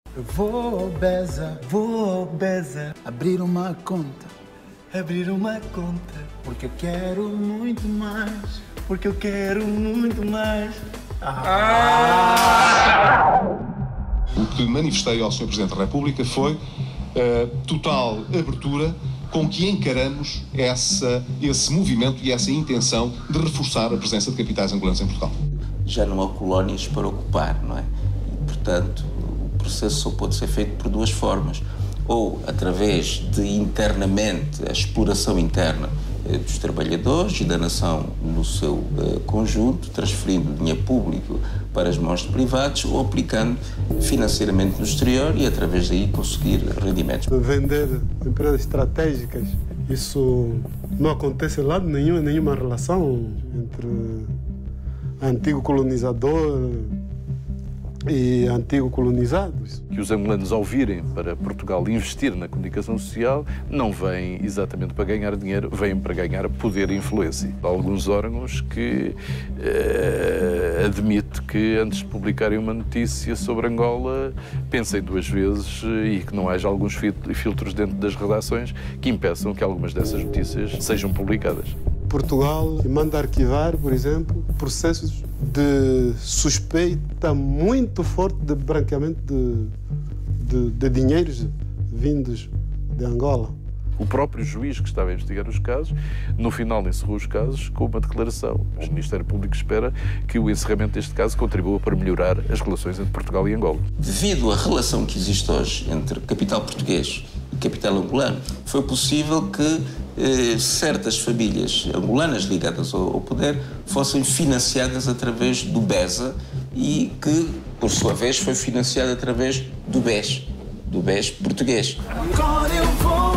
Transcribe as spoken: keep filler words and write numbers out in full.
Eu vou, Beza, vou, Beza, abrir uma conta, abrir uma conta, porque eu quero muito mais, porque eu quero muito mais. Ah. O que manifestei ao senhor Presidente da República foi a total abertura com que encaramos essa, esse movimento e essa intenção de reforçar a presença de capitais angolanos em Portugal. Já não há colónias para ocupar, não é? E, portanto, o processo só pode ser feito por duas formas. Ou através de, internamente, a exploração interna eh, dos trabalhadores e da nação no seu eh, conjunto, transferindo dinheiro público para as mãos de privados, ou aplicando financeiramente no exterior e, através daí, conseguir rendimentos. Vender empresas estratégicas, isso não acontece em lado nenhum, em nenhuma relação entre antigo colonizador e antigo colonizados. Que os angolanos, ao virem para Portugal investir na comunicação social, não vêm exatamente para ganhar dinheiro, vêm para ganhar poder e influência. Há alguns órgãos que eh, admite que antes de publicarem uma notícia sobre Angola, pensem duas vezes e que não haja alguns filtros dentro das redações que impeçam que algumas dessas notícias sejam publicadas. Portugal manda arquivar, por exemplo, processos de suspeita muito forte de branqueamento de, de, de dinheiros vindos de Angola. O próprio juiz que estava a investigar os casos, no final encerrou os casos com uma declaração. O Ministério Público espera que o encerramento deste caso contribua para melhorar as relações entre Portugal e Angola. Devido à relação que existe hoje entre capital português e capital angolano, foi possível que eh, certas famílias angolanas ligadas ao, ao poder fossem financiadas através do Beza e que, por sua vez, foi financiada através do B E S, do B E S português. Agora eu vou.